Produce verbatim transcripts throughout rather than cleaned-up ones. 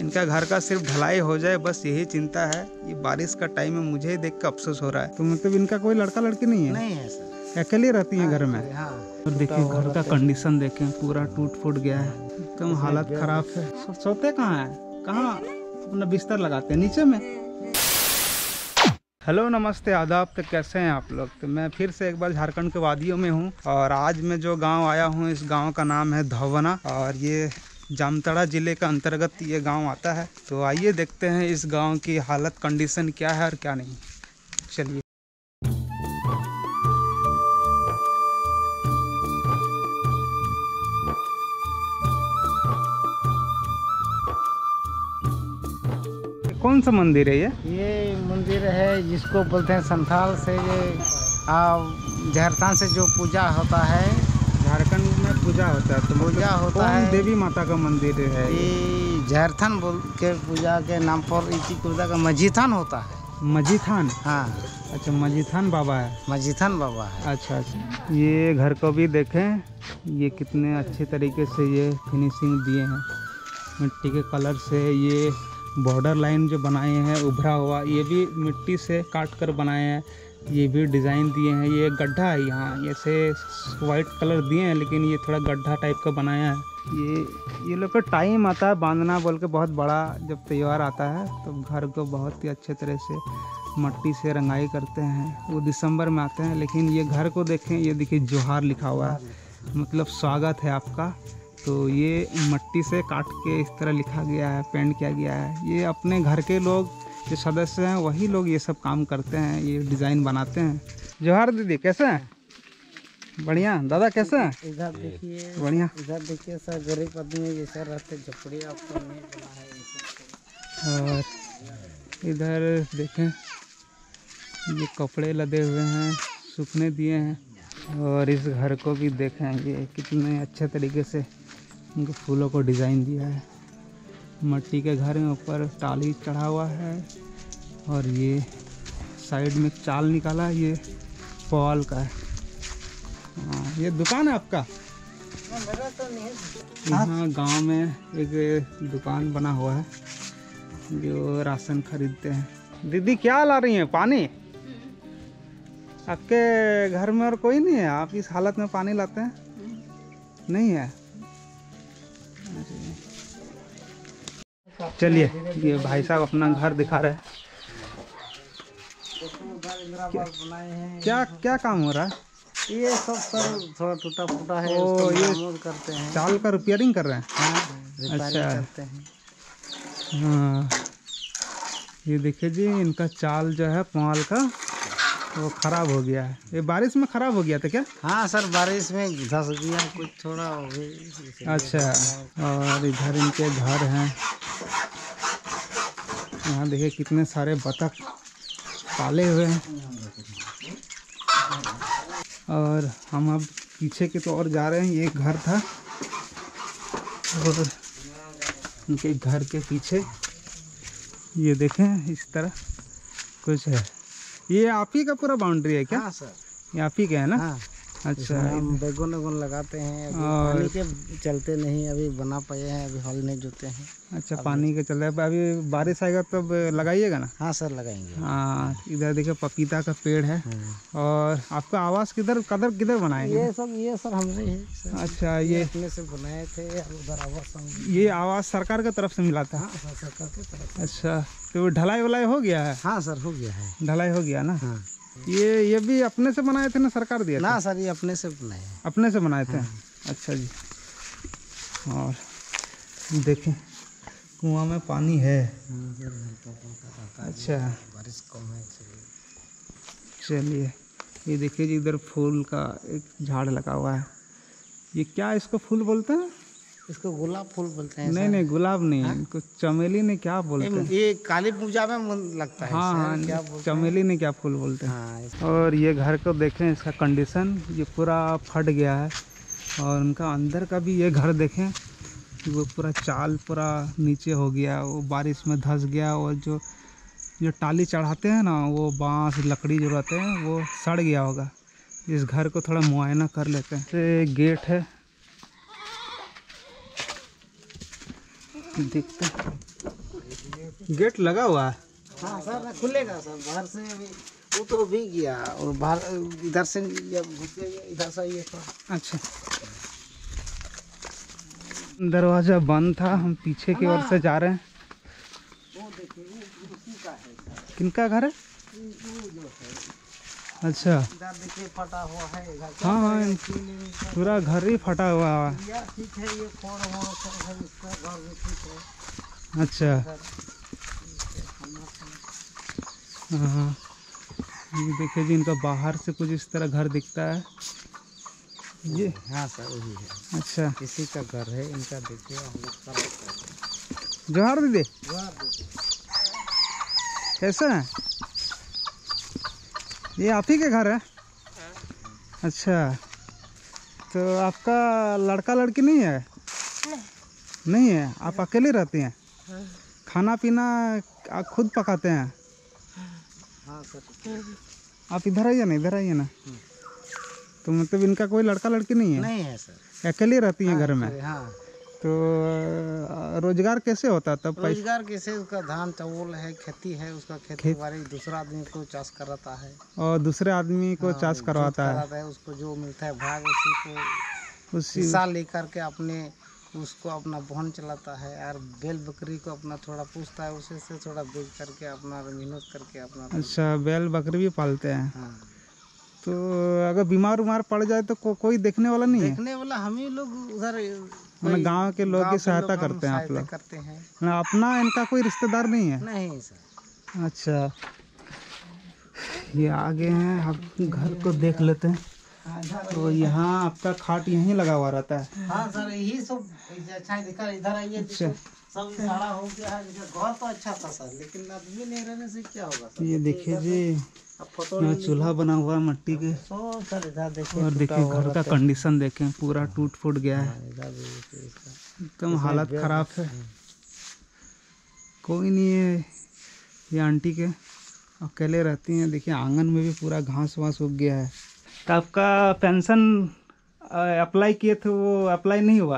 इनका घर का सिर्फ ढलाई हो जाए बस यही चिंता है। ये बारिश का टाइम है, मुझे ही देख कर अफसोस हो रहा है। तो मतलब इनका कोई लड़का लड़की नहीं है? नहीं है सर, अकेले रहती हैं घर में। हाँ। और देखिए घर का कंडीशन देखें, पूरा टूट फूट गया है, एकदम हालत खराब है। सो, सोते कहाँ है, कहाँ अपना बिस्तर लगाते हैं? नीचे में। हेलो नमस्ते आदाब, तो कैसे हैं आप लोग? तो मैं फिर से एक बार झारखंड के वादियों में हूँ और आज मैं जो गांव आया हूँ इस गांव का नाम है धवना और ये जामताड़ा जिले का अंतर्गत ये गांव आता है। तो आइए देखते हैं इस गांव की हालत कंडीशन क्या है और क्या नहीं। चलिए। कौन सा मंदिर है ये? ये मंदिर है जिसको बोलते हैं संथाल से ये झारखंड से जो पूजा होता है, झारखंड में पूजा होता है। तो पूजा होता है, देवी माता का मंदिर है ये झारखंड बोल के पूजा के नाम पर इसी पूजा का मजीथान होता है। मजीथान? हाँ। अच्छा, मजीथान बाबा है। मजीथान बाबा है। अच्छा अच्छा। ये घर को भी देखें, ये कितने अच्छे तरीके से ये फिनिशिंग दिए हैं, मिट्टी के कलर से। ये बॉर्डर लाइन जो बनाए हैं उभरा हुआ, ये भी मिट्टी से काट कर बनाए हैं। ये भी डिज़ाइन दिए हैं। ये गड्ढा है यहाँ, ऐसे वाइट कलर दिए हैं लेकिन ये थोड़ा गड्ढा टाइप का बनाया है। ये ये लोग का टाइम आता है बांधना बोल के, बहुत बड़ा जब त्यौहार आता है तो घर को बहुत ही अच्छे तरह से मट्टी से रंगाई करते हैं। वो दिसंबर में आते हैं। लेकिन ये घर को देखें, ये देखिए जोहार लिखा हुआ है, मतलब स्वागत है आपका। तो ये मट्टी से काट के इस तरह लिखा गया है, पेंट किया गया है। ये अपने घर के लोग जो सदस्य हैं वही लोग ये सब काम करते हैं, ये डिज़ाइन बनाते हैं। जोहार दीदी, कैसे हैं? बढ़िया। दादा कैसे हैं? इधर देखिए, बढ़िया। इधर देखिए सर, गरीब आदमी जैसे रहते झोपड़ी आपको नहीं बना है। और इधर देखें, ये कपड़े लदे हुए हैं, सूखने दिए हैं। और इस घर को भी देखें, ये कितने अच्छे तरीके से इनको फूलों को डिज़ाइन दिया है। मट्टी के घर में ऊपर टाली चढ़ा हुआ है और ये साइड में चाल निकाला, ये पॉल का है। हाँ, ये दुकान है आपका? मेरा तो नहीं है। यहाँ गांव में एक दुकान बना हुआ है जो राशन खरीदते हैं। दीदी क्या ला रही हैं? पानी? आपके घर में और कोई नहीं है? आप इस हालत में पानी लाते हैं? नहीं है? चलिए, ये भाई साहब अपना घर दिखा रहे हैं। क्या, क्या क्या काम हो रहा है? ये सब सर थोड़ा टूटा फूटा है, ओ, उसको ये मरम्मत करते हैं। चाल का रिपेयरिंग कर रहे हैं? हाँ, अच्छा करते हैं। हाँ, ये देखिए जी, इनका चाल जो है पुआल का वो खराब हो गया है। ये बारिश में खराब हो गया था क्या? हाँ सर, बारिश में धस गया कुछ, थोड़ा हो गया। अच्छा। और इधर इनके घर हैं। यहाँ देखिए कितने सारे बतख पाले हुए हैं। और हम अब पीछे की तो और जा रहे हैं। ये घर था और उनके घर के पीछे ये देखें इस तरह कुछ है। ये आप ही का पूरा बाउंड्री है क्या? हाँ सर, ये आप ही का है ना? हाँ। अच्छा। हम बैगन वैगन लगाते हैं, अभी और पानी के चलते नहीं अभी बना पाए हैं, अभी हल नहीं जोते हैं। अच्छा, पानी के चल रहा है। अभी बारिश आएगा तब लगाइएगा ना? हाँ सर, लगाएंगे। हाँ, इधर देखिए पपीता का पेड़ है। और आपका आवास किधर कदर किधर बनाए? ये सब ये सर हमने है सर। अच्छा, ये ये अपने से बनाए थे, उधर आवास हम। ये आवास सरकार की तरफ से मिला था? हाँ सर, सरकार की तरफ से। अच्छा, तो ढलाई वलाई हो गया है? हाँ सर, हो गया है, ढलाई हो गया ना? हाँ। ये ये भी अपने से बनाए थे ना सरकार दिया ना था? सर, ये अपने से बनाए हैं। अपने से बनाए थे? हाँ। अच्छा जी। और देखें कुआं में पानी है। अच्छा, बारिश कम है। चलिए, ये देखिए जी, इधर फूल का एक झाड़ लगा हुआ है। ये क्या इसको फूल बोलते हैं? इसको गुलाब फूल बोलते हैं। नहीं नहीं, गुलाब नहीं है, इनको चमेली ने क्या बोलते हैं? ये काली पूजा में लगता है। हाँ हाँ, क्या चमेली ने क्या फूल बोलते हैं? हाँ। और ये घर को देखें, इसका कंडीशन ये पूरा फट गया है। और उनका अंदर का भी ये घर देखें, वो पूरा चाल पूरा नीचे हो गया, वो बारिश में धंस गया। और जो जो टाली चढ़ाते हैं ना, वो बांस लकड़ी जो रहते हैं वो सड़ गया होगा। इस घर को थोड़ा मुआयना कर लेते हैं। ये गेट है, देखते हैं। गेट लगा हुआ है? हाँ सर खुलेगा सर, बाहर से अभी वो तो भी गया और बाहर इधर से जब घुसेगा इधर से ये तो। अच्छा, दरवाजा बंद था, हम पीछे की ओर से जा रहे हैं। वो देखिए वो उसी का है। किनका घर है? अच्छा, इधर देखिए फटा हुआ है घर। हाँ हाँ, पूरा घर ही फटा हुआ है। या ठीक है, ये फोड़ वोड़ सब है, इसका घर भी ठीक है। अच्छा, हाँ, ये देखिए जी, इनका बाहर से कुछ इस तरह घर दिखता है ये। हाँ सर वही है। अच्छा, इसी का घर है इनका। देखिए हम लोग कर जोहार दीदी, दीजिए। कैसे हैं? ये आप ही के घर है? अच्छा, तो आपका लड़का लड़की नहीं है? नहीं, नहीं है। आप अकेले रहती हैं? खाना पीना आप खुद पकाते हैं? हाँ सर। आप इधर आइए ना, इधर आइए ना। तो मतलब इनका कोई लड़का लड़की नहीं है? नहीं है सर, अकेले रहती हैं घर में? हाँ। तो रोजगार कैसे होता है तब? रोजगार कैसे? उसका धान चावल है, खेती है, उसका खेती बाड़ी दूसरा आदमी को चाष कराता है और दूसरे आदमी को चाष करवाता है। है। उसको जो मिलता है भाग उसी को उसी हिस्सा लेकर के अपने उसको अपना बहन चलाता है। और बैल बकरी को अपना थोड़ा पूछता है, उसे से थोड़ा बेच करके अपना मेहनत करके अपना। अच्छा, बैल बकरी भी पालते हैं। हाँ। तो अगर बीमार उमार पड़ जाए तो को, कोई देखने वाला नहीं है? देखने वाला हम ही लोग उधर मतलब गांव के लोग की सहायता करते हैं आप लोग? करते हैं। अपना इनका कोई रिश्तेदार नहीं है? नहीं सर। अच्छा, ये आगे हैं, आप घर को देख लेते हैं। तो यहाँ आपका खाट यहीं लगा हुआ रहता है? हाँ सर, यही सब अच्छा दिखा। इधर आइए, अच्छा, सब सारा हो गया है। घर तो अच्छा था सर, लेकिन आदमी नहीं रहने से क्या होगा सर? ये देखिए जी, फोटो यहाँ चूल्हा बना हुआ है मट्टी के। सो सर इधर देखिए, और देखिए घर का कंडीशन देखें, पूरा टूट फूट गया है, एकदम हालत खराब है। कोई नहीं है, ये आंटी के अकेले रहती हैं। देखिए आंगन में भी पूरा घास वास उग गया है। तो आपका पेंशन अप्लाई किए थे, वो अप्लाई नहीं हुआ?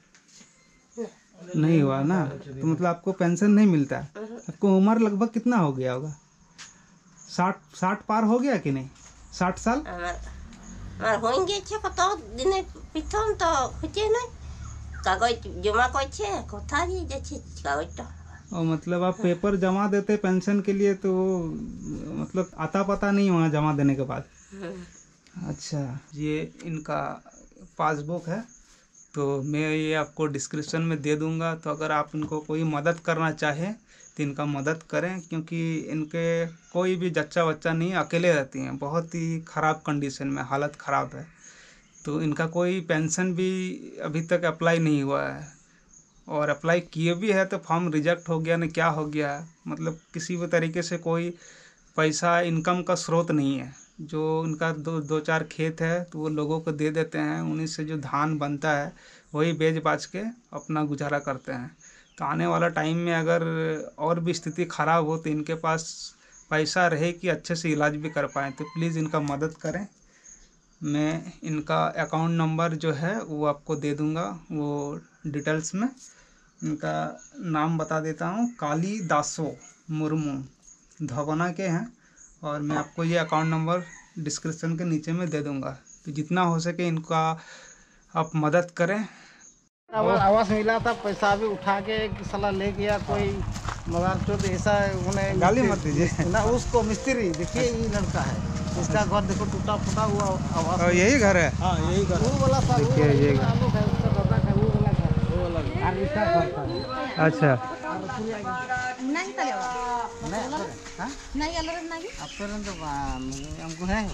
नहीं हुआ ना, तो मतलब आपको पेंशन नहीं मिलता। आपको उम्र लगभग कितना हो गया होगा? साठ साठ पार हो गया कि नहीं? साठ साल? होंगे छे कतो दिने पिथन तो होचे नहीं कागज जमा करछे कथा जी जे कागज तो। और मतलब आप पेपर जमा देते पेंशन के लिए, तो मतलब आता पता नहीं वहाँ जमा देने के बाद? अच्छा, ये इनका पासबुक है, तो मैं ये आपको डिस्क्रिप्शन में दे दूंगा। तो अगर आप इनको कोई मदद करना चाहें तो इनका मदद करें, क्योंकि इनके कोई भी जच्चा बच्चा नहीं, अकेले रहती हैं, बहुत ही ख़राब कंडीशन में, हालत ख़राब है। तो इनका कोई पेंशन भी अभी तक अप्लाई नहीं हुआ है, और अप्लाई किए भी है तो फॉर्म रिजेक्ट हो गया, न क्या हो गया। मतलब किसी भी तरीके से कोई पैसा इनकम का स्रोत नहीं है। जो उनका दो दो चार खेत है तो वो लोगों को दे देते हैं, उन्हीं से जो धान बनता है वही बेच बाच के अपना गुजारा करते हैं। तो आने वाला टाइम में अगर और भी स्थिति ख़राब हो तो इनके पास पैसा रहे कि अच्छे से इलाज भी कर पाएँ, तो प्लीज़ इनका मदद करें। मैं इनका अकाउंट नंबर जो है वो आपको दे दूंगा, वो डिटेल्स में। इनका नाम बता देता हूँ, काली दासो मुर्मू, धवना के हैं, और मैं आपको ये अकाउंट नंबर डिस्क्रिप्शन के नीचे में दे दूंगा। तो जितना हो सके इनका आप मदद करें। आवास मिला था, पैसा भी उठा के सलाह ले गया कोई, मगर चोट ऐसा उन्हें गाली मत दीजिए ना उसको। मिस्त्री देखिए, ये लड़का है, इसका घर देखो टूटा फूटा हुआ आवास। और यही घर है? हाँ यही घर। वो वाला था, देखिए ये घर। आलू है, उसका दादा है, वो वाला घर, वो वाला घर। और इसका घर था। अच्छा, नहीं तलेवा नहीं हां नहीं अलर नहीं अपन तो हमको है।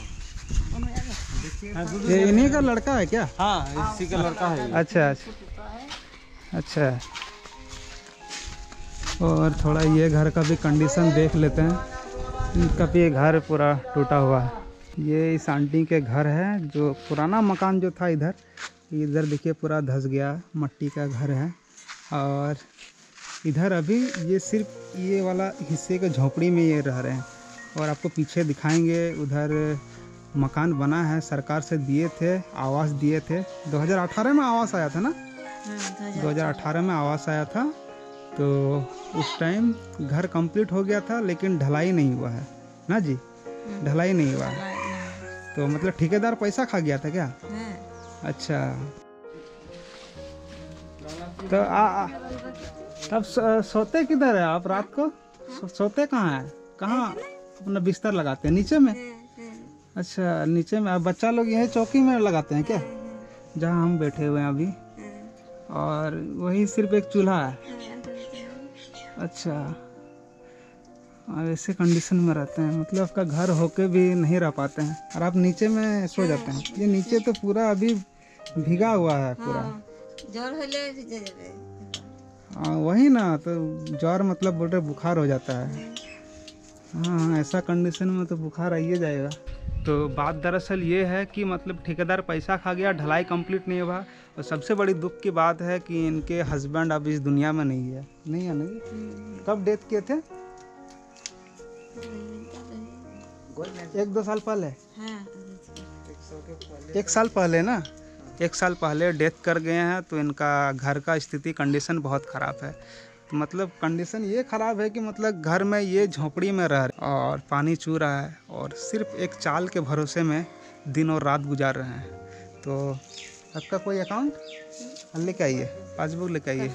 ये इन्हीं का लड़का है क्या? हाँ इसी का लड़का है। अच्छा अच्छा अच्छा, और थोड़ा ये घर का भी कंडीशन देख लेते हैं। इनका भी घर पूरा टूटा हुआ है। ये इस आंटी के घर है, जो पुराना मकान जो था इधर, इधर देखिए पूरा धंस गया, मट्टी का घर है। और इधर अभी ये सिर्फ ये वाला हिस्से के झोपड़ी में ये रह रहे हैं। और आपको पीछे दिखाएंगे, उधर मकान बना है, सरकार से दिए थे, आवास दिए थे। दो हज़ार अठारह में आवास आया था ना? दो हज़ार अठारह में आवास आया था, तो उस टाइम घर कंप्लीट हो गया था लेकिन ढलाई नहीं हुआ है ना जी, ढलाई नहीं हुआ है। तो मतलब ठेकेदार पैसा खा गया था क्या? अच्छा, तो आ, आ तब सो, सोते किधर है आप रात को? सो, सोते कहाँ है? कहाँ अपना बिस्तर लगाते हैं? नीचे में? अच्छा, नीचे में। अब बच्चा लोग यही चौकी में लगाते हैं क्या, जहाँ हम बैठे हुए हैं अभी? और वही सिर्फ एक चूल्हा है? अच्छा, और ऐसे कंडीशन में रहते हैं, मतलब आपका घर होके भी नहीं रह पाते हैं और आप नीचे में सो जाते हैं। ये नीचे तो पूरा अभी भीगा हुआ है पूरा। हाँ वही ना, तो ज्वर मतलब बोल रहे बुखार हो जाता है। हाँ, ऐसा कंडीशन में तो बुखार आइए जाएगा। तो बात दरअसल ये है कि मतलब ठेकेदार पैसा खा गया, ढलाई कंप्लीट नहीं हुआ, और सबसे बड़ी दुख की बात है कि इनके हस्बैंड अब इस दुनिया में नहीं है। नहीं है नहीं? कब डेथ किए थे? एक दो साल पहले? एक साल पहले ना, एक साल पहले डेथ कर गए हैं। तो इनका घर का स्थिति कंडीशन बहुत ख़राब है। तो मतलब कंडीशन ये ख़राब है कि मतलब घर में ये झोपड़ी में रह रहे और पानी चू रहा है और सिर्फ एक चाल के भरोसे में दिन और रात गुजार रहे हैं। तो आपका कोई अकाउंट लेके आइए, पासबुक लेके आइए।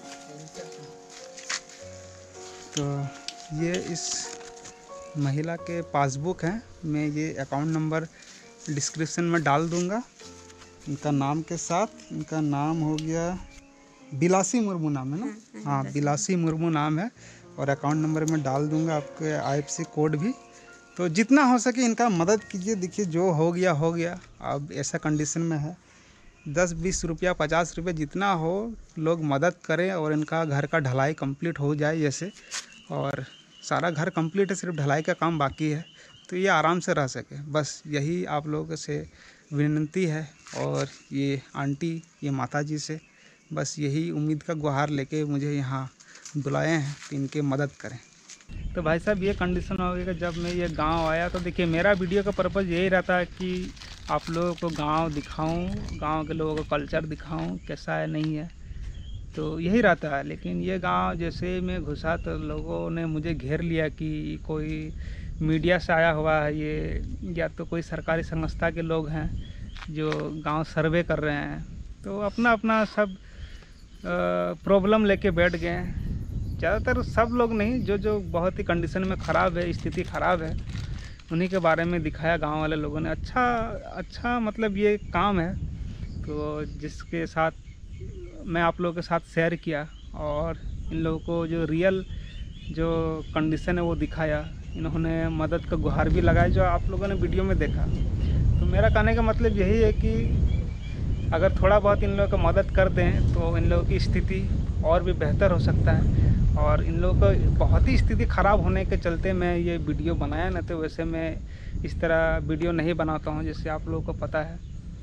तो ये इस महिला के पासबुक हैं, मैं ये अकाउंट नंबर डिस्क्रिप्शन में डाल दूंगा इनका नाम के साथ। इनका नाम हो गया बिलासी मुर्मू नाम है ना? हाँ, बिलासी मुर्मू नाम है, और अकाउंट नंबर में डाल दूंगा, आपके आई एफ सी कोड भी। तो जितना हो सके इनका मदद कीजिए। देखिए जो हो गया हो गया, अब ऐसा कंडीशन में है, दस बीस रुपया पचास रुपये जितना हो लोग मदद करें और इनका घर का ढलाई कंप्लीट हो जाए जैसे, और सारा घर कंप्लीट है, सिर्फ ढलाई का काम बाकी है, तो ये आराम से रह सके। बस यही आप लोगों से विनती है, और ये आंटी, ये माता जी से बस यही उम्मीद का गुहार लेके मुझे यहाँ बुलाए हैं कि इनके मदद करें। तो भाई साहब ये कंडीशन हो गया कि जब मैं ये गांव आया, तो देखिए मेरा वीडियो का पर्पज़ यही रहता है कि आप लोगों को गांव दिखाऊं, गांव के लोगों का कल्चर दिखाऊं कैसा है नहीं है, तो यही रहता है। लेकिन ये गांव जैसे मैं घुसा तो लोगों ने मुझे घेर लिया कि कोई मीडिया से आया हुआ है ये, या तो कोई सरकारी संस्था के लोग हैं जो गांव सर्वे कर रहे हैं। तो अपना अपना सब प्रॉब्लम लेके बैठ गए हैं। ज़्यादातर सब लोग नहीं, जो जो बहुत ही कंडीशन में ख़राब है, स्थिति ख़राब है, उन्हीं के बारे में दिखाया गांव वाले लोगों ने। अच्छा अच्छा मतलब ये काम है, तो जिसके साथ मैं आप लोगों के साथ शेयर किया, और इन लोगों को जो रियल जो कंडीशन है वो दिखाया। इन्होंने मदद का गुहार भी लगाया, जो आप लोगों ने वीडियो में देखा। तो मेरा कहने का मतलब यही है कि अगर थोड़ा बहुत इन लोगों को मदद कर दें तो इन लोगों की स्थिति और भी बेहतर हो सकता है। और इन लोगों को बहुत ही स्थिति ख़राब होने के चलते मैं ये वीडियो बनाया, ना तो वैसे मैं इस तरह वीडियो नहीं बनाता हूँ, जैसे आप लोगों को पता है।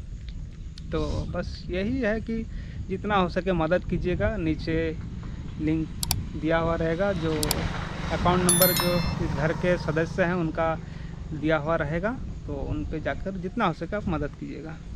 तो बस यही है कि जितना हो सके मदद कीजिएगा। नीचे लिंक दिया हुआ रहेगा, जो अकाउंट नंबर जो इस घर के सदस्य हैं उनका दिया हुआ रहेगा, तो उन पे जाकर जितना हो सके आप मदद कीजिएगा।